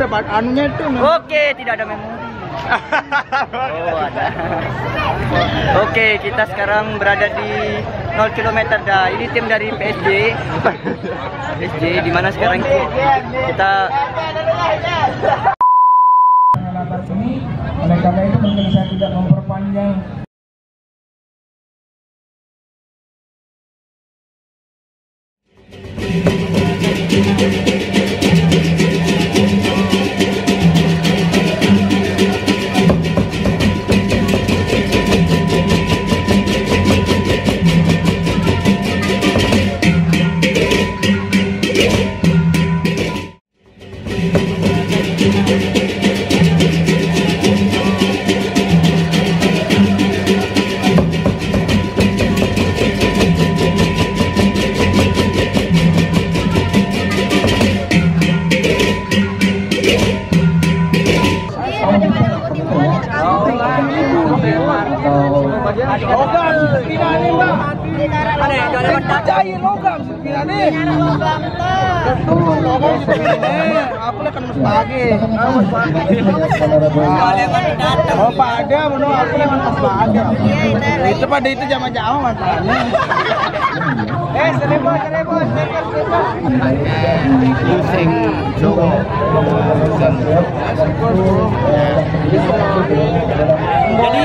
dapat anunya itu. Oke, tidak ada memori. Oh, ada. Oke, kita sekarang berada di 0 km dah. Ini tim dari PSG. PSG di mana sekarang kita oleh karena itu mungkin saya tidak memperpanjang. Oh pada menurut aku yang mas bahagia. Itu pada itu jama-jama masalahnya. Seribu. Pusing Jogo. jadi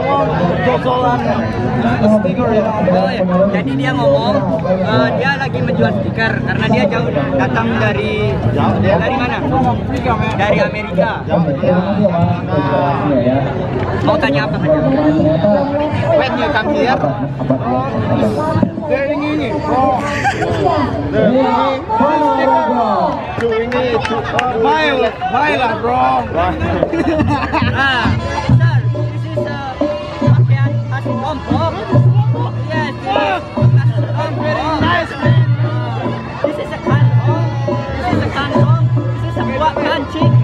jadi dia ngomong dia lagi menjual stiker karena dia jauh datang dari mana? Dari Amerika. Mau tanya apa saja? When you come here, doing ini, Mile, bro. Ah, sir, this is pakaian khas Lombok. Yes, very nice man. This is a kantong. This is a buah kancing.